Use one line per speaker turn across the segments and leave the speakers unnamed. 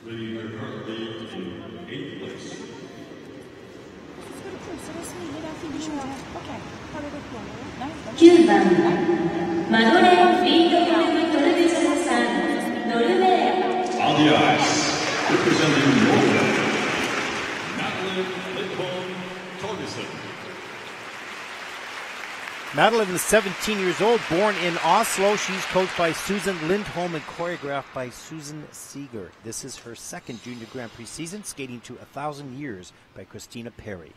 Leader currently in 8th place.
Madeleine LIDHOLM TORGERSEN, Norway.
On the ice, representing Norway, Madeleine LIDHOLM TORGERSEN.
Madeleine is 17 years old, born in Oslo. She's coached by Susan Lindholm and choreographed by Susan Seeger. This is her second Junior Grand Prix season, skating to 1,000 Years by Christina Perry.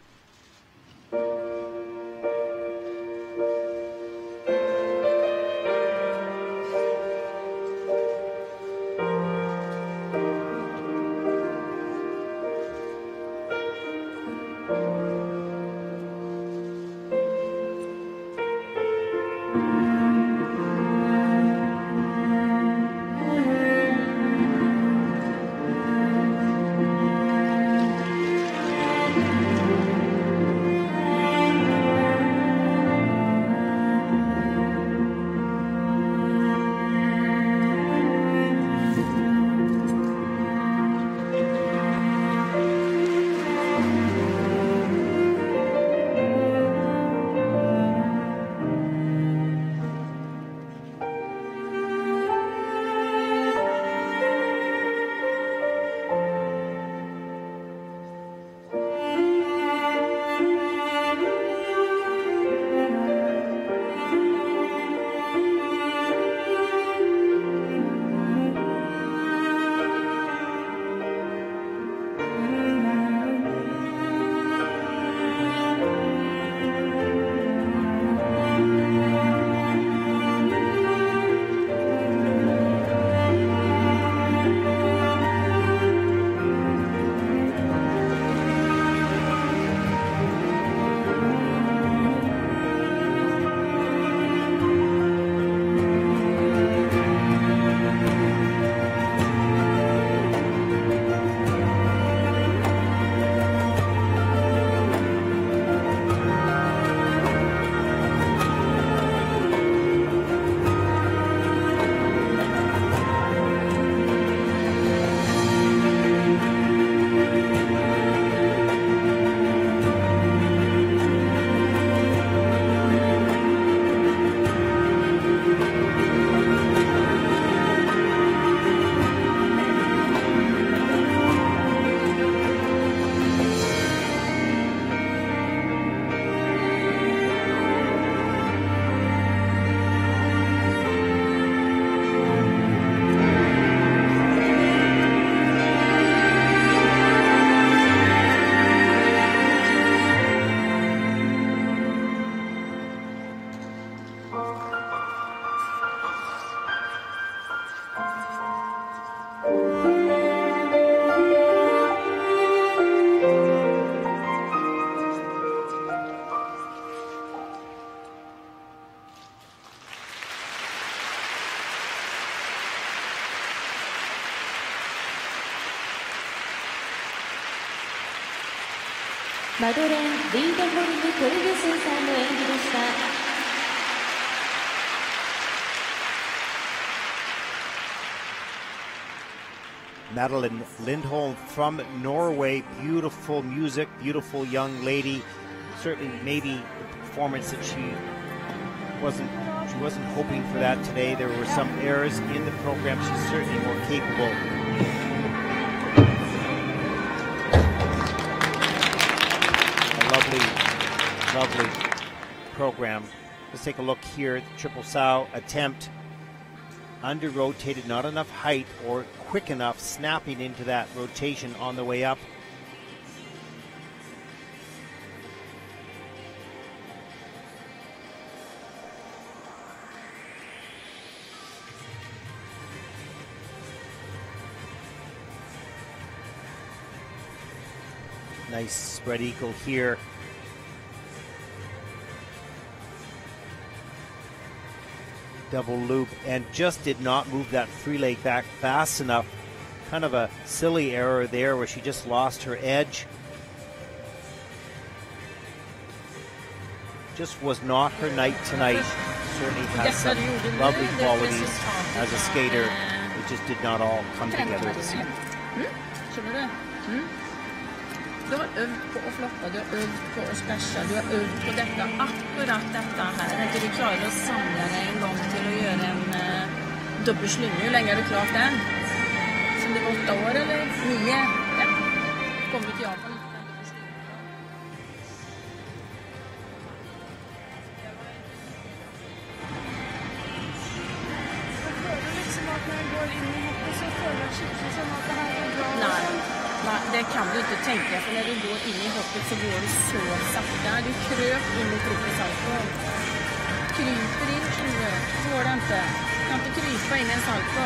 Madeleine LIDHOLM TORGERSEN さんの演技でした。
Madeleine LIDHOLM from Norway. Beautiful music, beautiful young lady. Certainly maybe the performance that she wasn't hoping for that today. There were some errors in the program. She's certainly more capable. Lovely program. Let's take a look here. Triple sow attempt. Under-rotated, not enough height or quick enough, snapping into that rotation on the way up. Nice spread eagle here. Double loop, and just did not move that free leg back fast enough. Kind of a silly error there where she just lost her edge. Just was not her night tonight. Certainly has some lovely qualities as a skater. It just did not all come together this evening.
Skjønner du? Du har øvd på å floppe, du har øvd på å spæsje, du har øvd på dette, akkurat dette her. At du klarer å samle deg en gang til å gjøre en dobbel slynge. Hvor lenge har du klart den? Som det var 8 år eller 9? Ja. Kommer til Japan. Det kan du ikke tenke, for når du går inn i hoppet så går du så sakte. Du krøp inn i trippesalto. Kryper inn, skjønner du. Går det ikke. Kan ikke krype inn i en salto.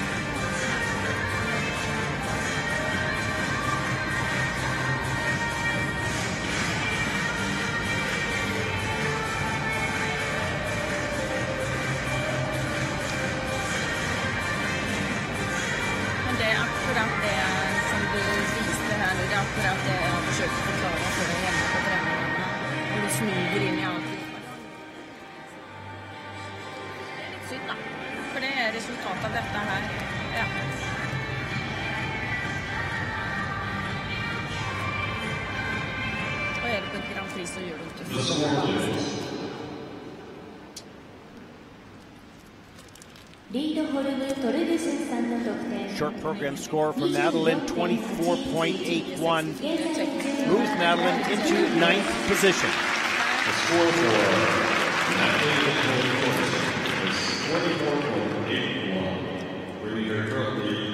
Men det er akkurat det som du viste her nu. Det er akkurat det jeg har forsøkt å forklare for deg hjemme på treningene. Og du smyger inn i alt. Det er litt synd da. For det er resultatet av dette her. Ja. Og er det på et Grand Prix så gjør du ikke for
Short program score for Madeleine, 24.81. Moves Madeleine into 9th position.
The score for Madeleine LIDHOLM TORGERSEN is 24.81, bringing her currently